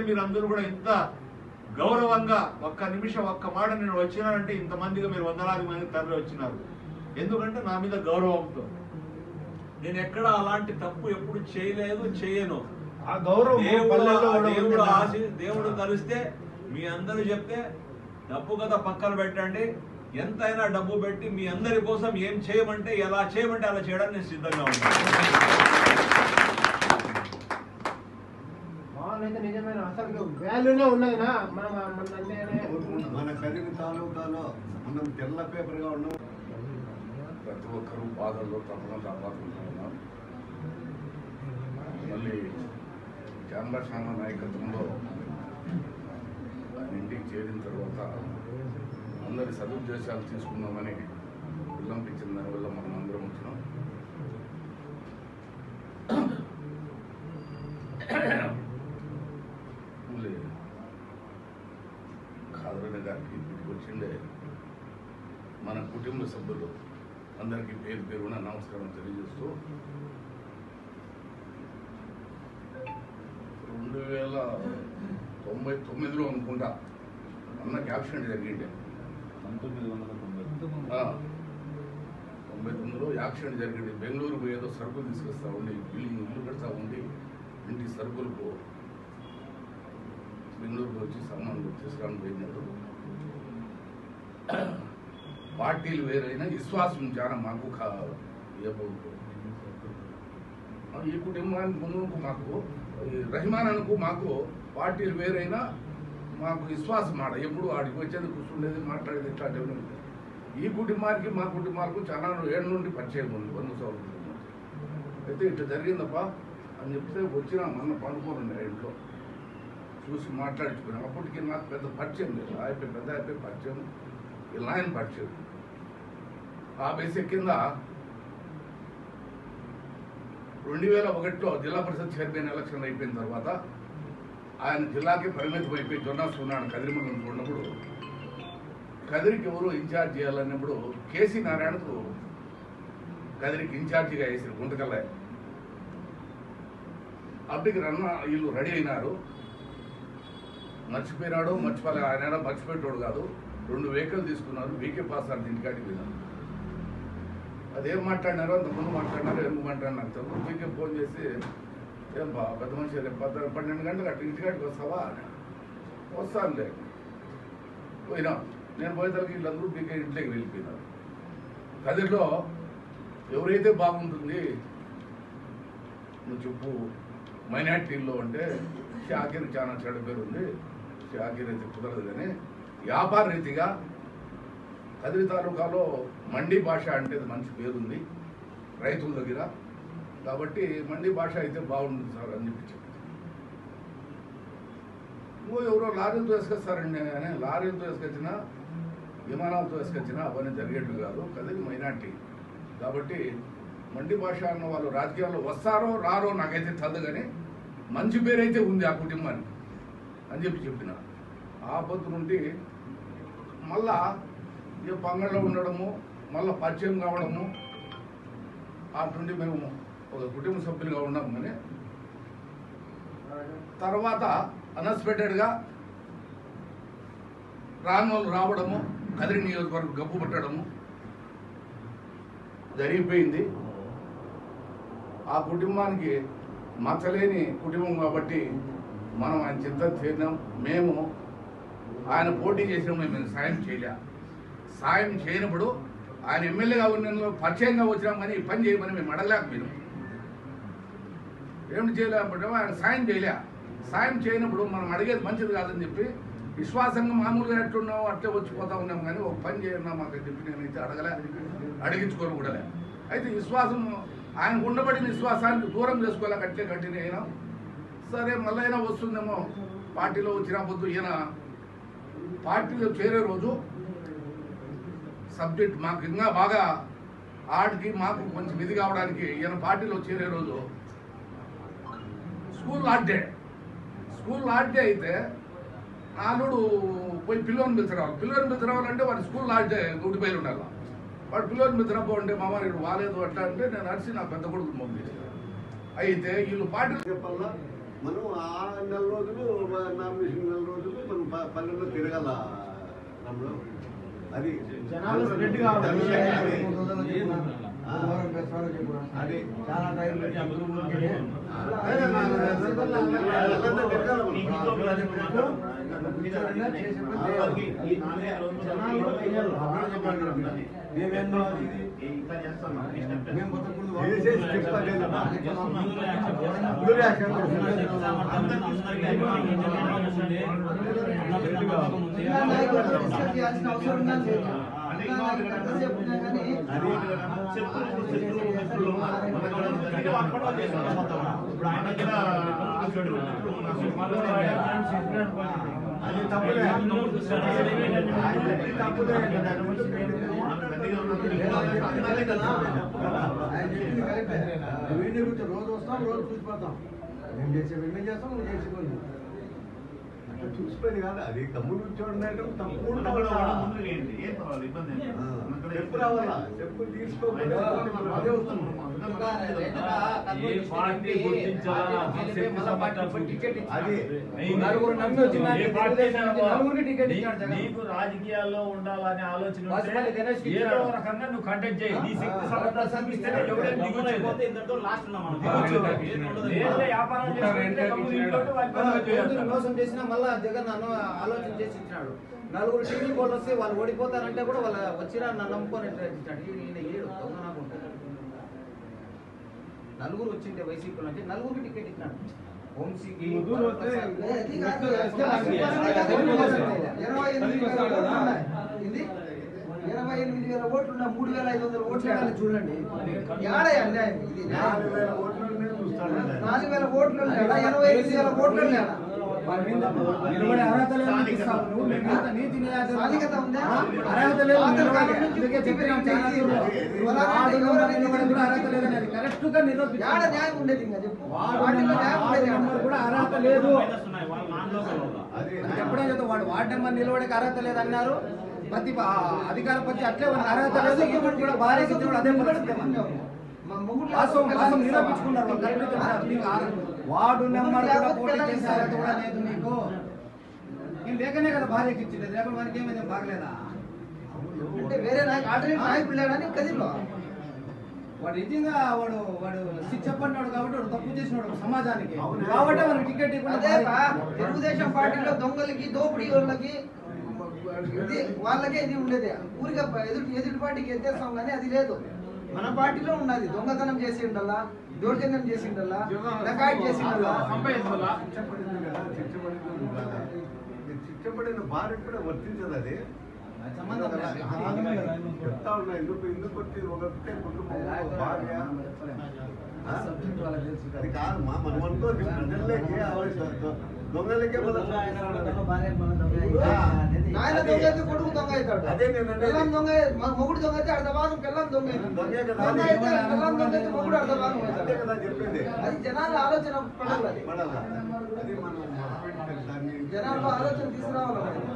మీరందరూ కూడా ఇంత గౌరవంగా ఒక్క నిమిషం ఒక్క మాట నేను వచ్చినానంటే ఇంతమందిగా మీరు వందలాది మంది తరలి వచ్చినారు. ఎందుకంటే నా మీద గౌరవంతో. నేను ఎక్కడ అలాంటి తప్పు ఎప్పుడు చేయలేదు, చేయను. ఆ గౌరవం దేవుడు కలిస్తే మీ అందరూ చెప్తే డబ్బు కదా పక్కన పెట్టండి, ఎంతైనా డబ్బు పెట్టి మీ అందరి కోసం ఏం చేయమంటే ఎలా చేయమంటే అలా చేయడానికి నేను సిద్ధంగా ఉన్నాను. నిజమైన అసలు వాల్యూనే ఉన్నదినా మన కదిరి తాలూకాలో మనం తెల్ల పేపర్ గా ఉన్నాం. ప్రతి ఒక్కరూ బాధల్లో తప్పకుండా కాపాడుకుంటూ ఉన్నాం. మళ్ళీ చాంబర్శాన నాయకత్వంలో ఆయన ఇంటికి చేరిన తర్వాత అందరి సదుద్దేశాలు తీసుకుందామని విల్లంపించిన దానివల్ల మనం అందరం వచ్చినాం. మళ్ళీ ఖాదరన్న గారికి ఇంటికి వచ్చిండే మన కుటుంబ సభ్యులు అందరికీ పేరు పేరున నమస్కారం తెలియజేస్తూ 2099లో అనుకుంటా అన్నకి యాక్సిడెంట్ జరిగిండే. 1999లో యాక్సిడెంట్ జరిగింది. బెంగళూరు ఏదో సరుకులు తీసుకొస్తా ఉండి ఇల్లు కడతా ఉండి ఇంటి సరుకులకు బెంగళూరుకు వచ్చి సామాన్లు తీసుకురావడం పోయినారు. పార్టీలు వేరైనా విశ్వాసం చాలా మాకు ఈ కుటుంబానికి ముందుకు మాకు రహిమానకు మాకు పార్టీలు వేరైనా మాకు విశ్వాసం మాట ఎప్పుడు ఆడికి వచ్చేది కూర్చుండేది మాట్లాడేది ఇట్లాంటివి. ఈ కుటుంబానికి మా కుటుంబాలకు చాలా ఏళ్ళ నుండి పరిచయం ఉంది. 100 సంవత్సరాలు అయితే ఇట్లా జరిగిందప్ప అని చెప్తే వచ్చినా మొన్న పండుకోనండి ఇంట్లో చూసి మాట్లాడించుకున్నాం. అప్పటికి నాకు పెద్ద పరిచయం లేదు. పెద్ద అయిపోయి పరిచయం ఇలా ఆయన పరిచయం. ఆ బేసిక్ కింద 2001లో జిల్లా పరిషత్ చైర్మన్ ఎలక్షన్ అయిపోయిన తర్వాత ఆయన జిల్లాకి పరిమితం అయిపోయి జొన్నాస్ ఉన్నాడు కదిరి మండలం ఉన్నప్పుడు. కదిరికి ఎవరు ఇన్ఛార్జ్ చేయాలన్నప్పుడు కేసీ నారాయణకు కదిరికి ఇన్ఛార్జిగా వేసారు గుంటకల్లయ్య. అప్పటికి వీళ్ళు రెడీ అయినారు. మర్చిపోయినాడు మర్చిపోలే ఆయన మర్చిపోయేటోడు కాదు. 2 వెహికల్ తీసుకున్నారు. వీకే పాస్ ఆడు ఇంటికాడికి పోయినారు. అదేం మాట్లాడినారో అంతకుముందు మాట్లాడినారో ఎందుకు మాట్లాడినారు తెలుసు. వీకే ఫోన్ చేసి ఏం బా పెద్ద మనిషి రేపు 12 గంటలకు అట్లా ఇంటికాడికి వస్తావా అని. వస్తానులే పోయినా. నేను పోయేసరికి వీళ్ళందరూ వీకే ఇంట్లోకి వెళ్ళిపోయినారు. కదిరిలో ఎవరైతే బాగుంటుంది నువ్వు చెప్పు మైనార్టీల్లో అంటే షాకీర్ చాలా చెడ్డ పేరు ఉంది. షాకీర్ అయితే కుదరదు కానీ వ్యాపార రీతిగా కదిరి తాలూకాలో మండీ భాష అంటే మంచి పేరుంది రైతుల దగ్గర. కాబట్టి మండీ భాష అయితే బాగుంటుంది సార్ అని చెప్పి చెప్పి ఎవరో లారీలతో వేసుకొస్తారండి అని. లారీలతో వేసుకొచ్చినా విమానాలతో వేసుకొచ్చినా అవన్నీ జరిగేట్టు కాదు. కదిరి మైనార్టీ కాబట్టి మండీ భాష అన్న వాళ్ళు రాజకీయాల్లో వస్తారో రారో నాకైతే చదువు కానీ మంచి పేరైతే ఉంది ఆ కుటుంబానికి అని చెప్పి చెప్పిన. ఆ పొద్దు నుండి మళ్ళా ఈ పంగళ్ళలో ఉండడము మళ్ళీ పరిచయం కావడము అటుండి మేము ఒక కుటుంబ సభ్యులుగా ఉన్నాము. కానీ తర్వాత అన్ఎక్స్పెక్టెడ్గా రాని వాళ్ళు రావడము కదిరి నియోజకవర్గం గబ్బు పట్టడము జరిగిపోయింది. ఆ కుటుంబానికి మచ్చలేని కుటుంబం కాబట్టి మనం ఆయన చింత చేద్దాం. మేము ఆయన పోటీ చేసినప్పుడు మేము సాయం చేయనప్పుడు ఆయన ఎమ్మెల్యేగా ఉన్న పరిచయంగా వచ్చినాం కానీ ఈ పని చేయమని మేము అడగలేకపోయినాం. ఏమిటి చేయలేకపోతే ఆయన సాయం చేయనప్పుడు మనం అడిగేది మంచిది కాదని చెప్పి విశ్వాసంగా మామూలుగా ఎట్లున్నాం అట్లే వచ్చిపోతా ఉన్నాం. కానీ ఒక పని చేయన్నా మాకు చెప్పి నేనైతే అడిగించుకోను కూడా. అయితే విశ్వాసం ఆయనకు ఉండబడిన విశ్వాసానికి దూరం చేసుకోలేక అట్లే కంటిన్యూ అయినాం. సరే మళ్ళీ అయినా వస్తుందేమో పార్టీలో వచ్చిన పొద్దు ఈయన పార్టీలో చేరే రోజు సబ్జెక్ట్ మాకు ఇంకా బాగా ఆడికి మాకు కొంచెం ఇది కావడానికి ఈయన పార్టీలో చేరే రోజు స్కూల్ లాడ్ డే అయితే నాలుడు పోయి పిల్లోని పిలిచిరావాలంటే వాడి స్కూల్ లాడ్ డే గుడిపైలు ఉండాలి. వాడు పిల్లోని పిలిచినప్పుడు మామ నేను వాలేదు అట్లా అంటే నేను అరిసి నా పెద్ద కొడుకు పంపించాను. అయితే వీళ్ళు పార్టీలు చెప్పాలా మనం ఆ నెల రోజులు నామినేషన్ నెల రోజులు మనం పల్లెల్లో తిరగాల రమణ. అది జనాలు స్ప్రెడ్ కావాలి. అది చాలా టైం రోజు వస్తాం, రోజు చూసిపోతాం. మేము చేస్తాం, నువ్వు చేసేది చూసిపోయింది కాదు. అది కమ్ముడు చూడండి తప్పు చెప్పు రావాలా, చెప్పు తీసుకోవాలి. అదే వస్తుంది. నీకు రాజకీయాల్లో ఉండాలనే ఆలోచన ఏదో రకంగా నువ్వు కంటెక్ట్ చేయి. నీ శక్తి సమర్థత చూపిస్తేనే ఎవరైనా దిగొచ్చేది. వ్యాపారం మోసం చేసినా మళ్ళా జగన్ నన్ను ఆలోచన చేసి ఇచ్చినాడు. నలుగురు టీవీ వాళ్ళు వస్తే వాళ్ళు ఓడిపోతారంటే కూడా వాళ్ళు వచ్చినా నన్ను నమ్ముకొని ఇచ్చినాడు. ఈయన ఏడు దొంగ నాకు ఉంటాడు. నలుగురు వచ్చింటే వైసీపీ నుంచి నలుగురికి టికెట్ ఇచ్చినాడు. వంశీకి 28,000 ఓట్లు 3,500 ఓట్లు చూడండి. ఏడా అన్యాయం ఇది. 4,000 ఓట్లు 4,000 ఓట్లు 85,000 ఓట్లు ఎప్పుడైతే వాడు వార్డు నెంబర్ నిలబడికి అర్హత లేదన్నారు. ప్రతి అధికార పక్షి అట్లే అర్హత లేదు. ఇప్పుడు కూడా భార్య అదే వాస్తవం నిరూపించుకున్నారు. వార్డు నెంబర్ కూడా పోటీ చేసే అర్హత కూడా లేదు నీకు. నేను లేకనే కదా భార్యకి ఇచ్చింది. లేకపోతే మనకి ఏమైనా బాగలేదా? అంటే వేరే నాయకుడు లేడని కదిలో వాడు నిజంగా వాడు చెప్పన్నాడు కాబట్టి వాడు తప్పు చేసినాడు సమాజానికి. కాబట్టి మనకి టికెట్ తెలుగుదేశం పార్టీలో దొంగలకి దోపిడీ వాళ్ళకి వాళ్ళకే ఇది ఉండేది. ఊరిగా ఎదుటి పార్టీకి ఎత్తేస్తాం కానీ అది లేదు. మన పార్టీలో ఉన్నది. దొంగతనం చేసి ఉండాలా, దౌర్జన్యం చేసి ఉండాలా, డకాయిట్ చేసి ఉండాలా. శిక్షపడిన భార్య కూడా వర్తించదు. అది చెప్తా ఉన్నా. ఎందుకు వచ్చి ఒకటే కుటుంబం భార్య అది కాదు. మనం అనుకో దొంగలకే ఆయన దొంగ అయితే కొడుకు దొంగ అవుతాడు. అదే పిల్లం దొంగ, మొగుడు దొంగ అయితే అర్ధ భాగం పిల్లం దొంగ అవుతుంది. పిల్లం దొంగ అయితే మొగుడు అర్ధ భాగం అవుతాడు. చెప్పింది అది జనాల ఆలోచన పడాలి. అది మనం జనాల్లో ఆలోచన తీసుకురావాలి.